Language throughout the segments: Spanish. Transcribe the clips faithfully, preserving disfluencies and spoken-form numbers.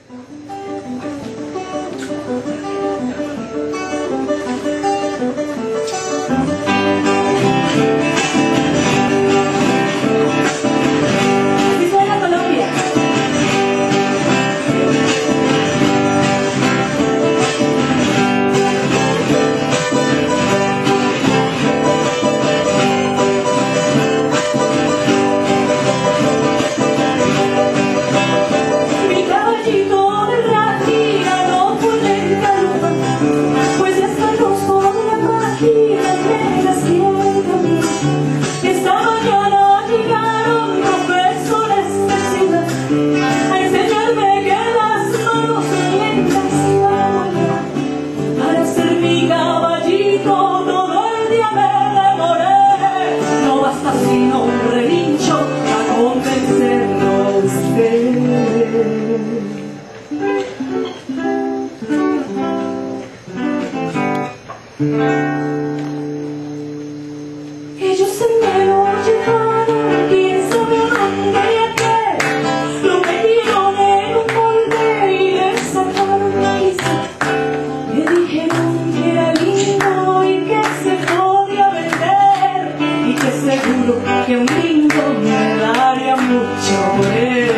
Ellos se me lo llevaron, quién sabe dónde y a qué. Lo metieron en un molde y le sacaron la lista. Le dijeron que era lindo y que se podía vender, y que seguro que un lindo me daría mucho por él.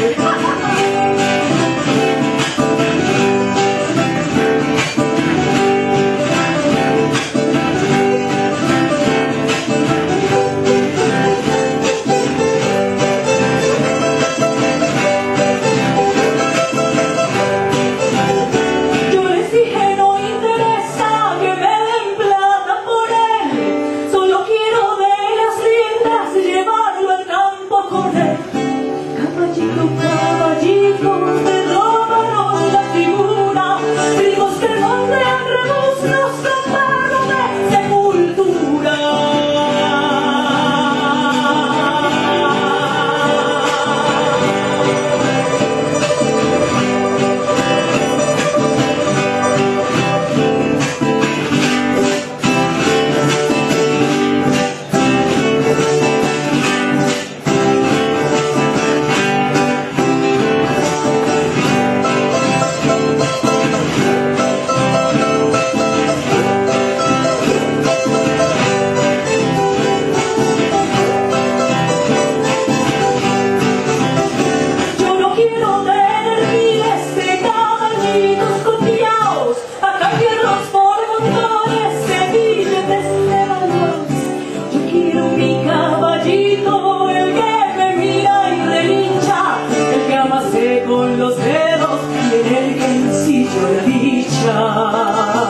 Con los dedos y en el bolsillo la dicha.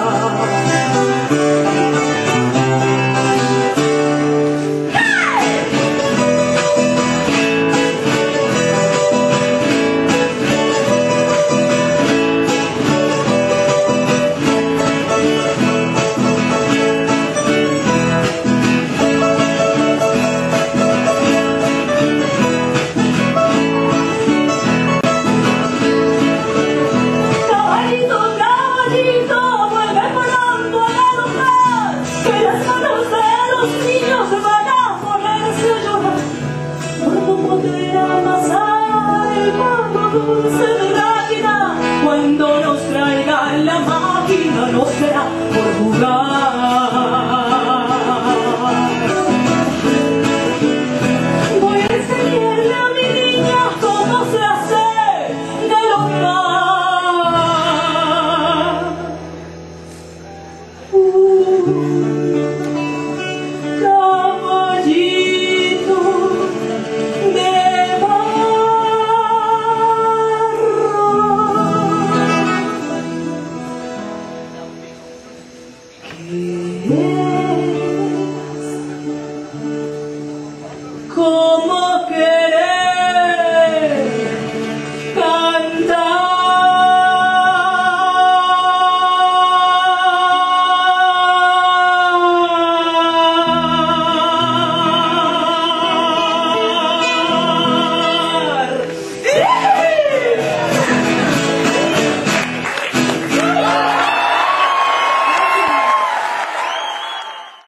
Dulce de máquina, cuando nos traigan la máquina no será por jugar. Voy a enseñarle a mi niña cómo se hace de los más. Uh, caballito de como